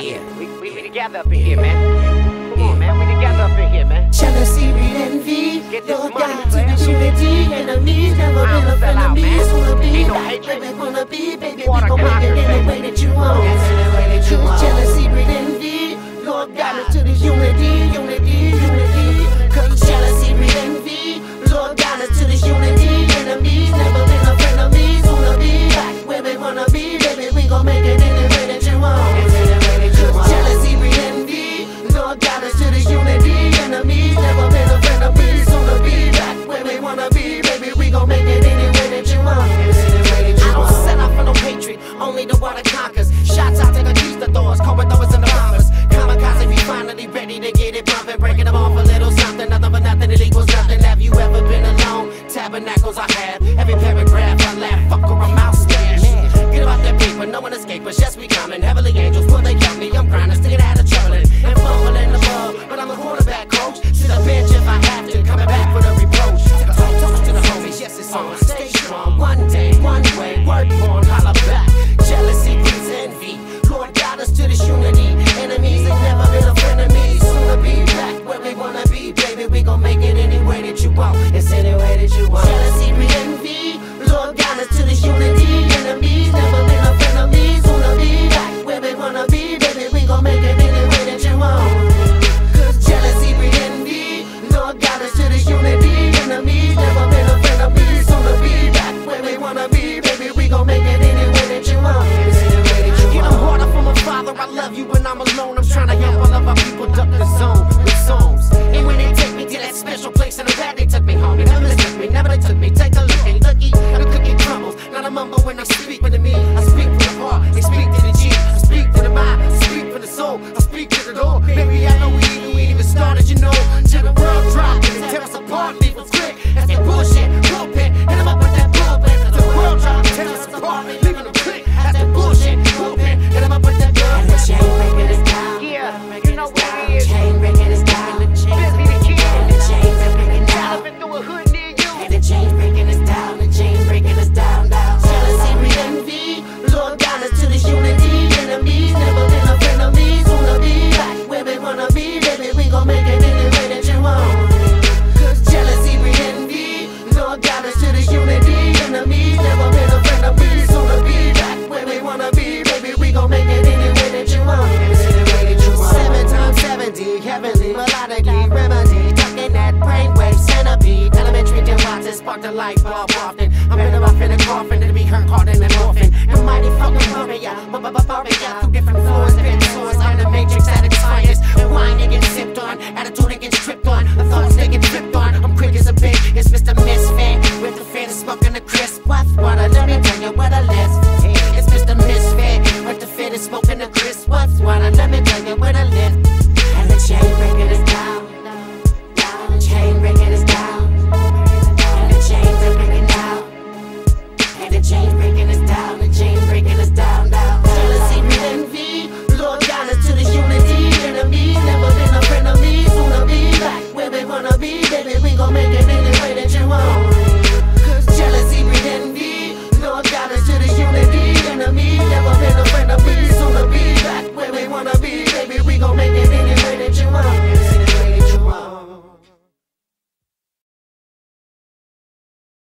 Yeah, we together up in here, man. Come on, man, we together up in here, man. Jealousy, greed, envy. Get this Lord money, God, to player. this unity. Enemies never been a friend of me. Ain't Wanna be no like hatred. baby, wanna be, baby. We Water gon' make it conquers, any baby. way that you want. Cause jealousy, greed, envy. Lord God, us to this unity, unity, unity. Cause jealousy, greed, envy. Lord God, us to this unity. Enemies never been a friend of me. Wanna be like where we wanna be, baby. We gon' make it any way that you want. Cause jealousy, greed, envy. Lord God, us to this unity. Enemies never been a friend of me. Wanna be back where we wanna be, baby. We gon' make it any way that you want. I don't set out for no hatred, only the one that conquers. Shots out to the conquistadors, corridors and the bombers. Kamikaze, we finally ready to get it bumping, breaking them off a little something, nothing but nothing, it equals nothing. Have you ever been alone? Tabernacles I have, every paragraph I laugh, fuck or I'm out scared. Get about that paper, no one escape us, yes we coming. Heavenly angels, will they help me? I'm grinding, sticking out of troubling and fumbling the ball, but I'm a quarterback coach. Sit a bench if I have to, coming back for the reproach. Toast to the homies, yes it's on. Stay strong, one day, one way, work on, holla back. Jealousy breeds envy. Lord got us to this unity. Enemies ain't never been a friend of me. Soon to be back where we wanna be, baby. We gon' make it any way that you want. It's any way that you want. Jealousy breeds envy. Lord got us to this unity. Enemies never been a friend of me. Soon to be back where we wanna be, baby. We gon' make it any way that you want. Cause jealousy breeds envy. Lord got us to this unity. Enemies never been a friend of me. Soon to be back where we wanna be, baby. We gon' make it any way that you want. Get a water from my father, I love you when I'm alone. I'm trying to help all of our people duck the zone with songs. And when they take me to that special place in the bed, they took me home. They never took me, never they took me. Take a look, ain't lucky, the cookie crumbles. Not a mumble when I speak to me. I speak from the heart, they speak to the G. I speak to the mind, I speak for the soul. I speak to the door. Baby, I know we ain't even started, you know. Till the world drop and tear us apart, leave us quick. That's that bullshit, pulpit. Hit 'em up with that pulpit. Till the world drop, tear us apart, leaving them quick. That's that bullshit, pulpit. Hit 'em up with that pulpit. And the chain breaking us down. Yeah, you know what it is. Chain breaking us down. Busy the kid. And the chain breaking us down. I've been through a hood near you. And the chain breaking us down, the chain breaking us down, down. Jealousy, greed, envy. Lord got us to this unity. Enemies never been a friend of me. Wanna be back where we wanna be, baby. We gon' make it any way that you want. Cause jealousy, greed, envy. Lord got us to this unity. Enemies never been a friend of me. Wanna be back where we wanna be, baby. We gon' make it any way that you want. 7 times 70, heavenly melodically remedy. Tucking that brainwave centipede. Elementary to watch spark the light bulb often. I'm in about finna coffin to be hurt hard and morphin'. The mighty fucking warrior, warrior through different floors, different source. I'm the matrix that expires. And wine that gets sipped on, attitude that gets tripped